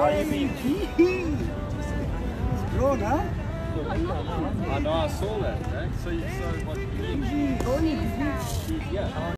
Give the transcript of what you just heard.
you mean? It's grown, huh? I know, I saw that. So what? Only. Yeah.